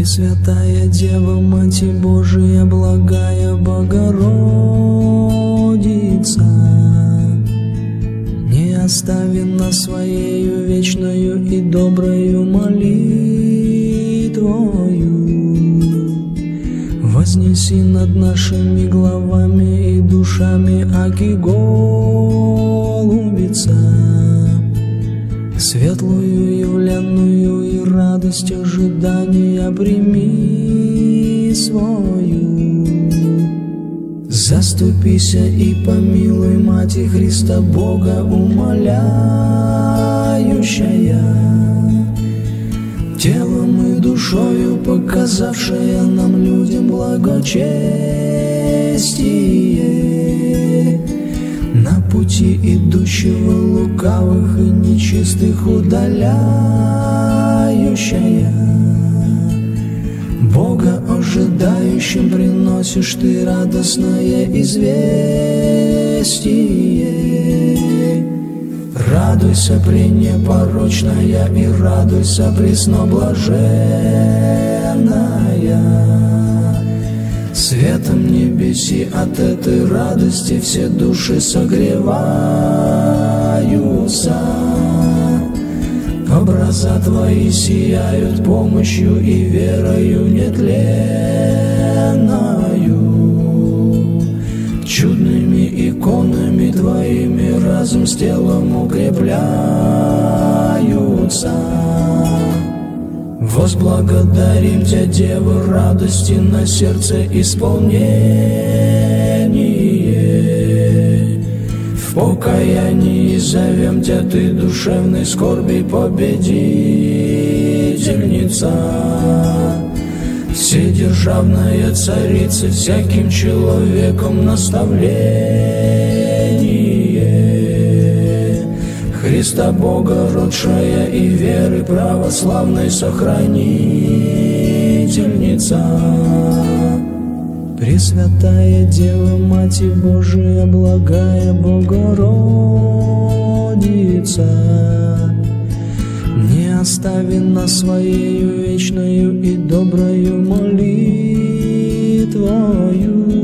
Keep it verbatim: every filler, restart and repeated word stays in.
Пресвятая Дева, Мать Божия, благая Богородица, не остави нас своею вечною и доброю молитвою. Вознеси над нашими главами и душами, аки голубица, светлую явленную и радость ожидания прими свою. Заступися и помилуй, Мати Христа Бога умоляющая, телом и душою показавшая нам людям благочестие, на пути идущего лукавых и нечистых удаляющая. Бога ожидающим приносишь ты радостное известие. Радуйся, пренепорочная, и радуйся, пресноблаженная. Светом небеси от этой радости все души согреваются. Образа твои сияют помощью и верою нетленною. Чудными иконами твоими разум с телом укрепляются. Возблагодарим Тебя, Дева, радости на сердце исполнение. В покаянии зовем Тебя, Ты душевной скорби победительница. Вседержавная Царица, всяким человеком наставление. Христа Бога родшая и веры православной сохранительница. Пресвятая Дева, Мать Божия, благая Богородица, не остави нас своею вечною и доброю молитвою.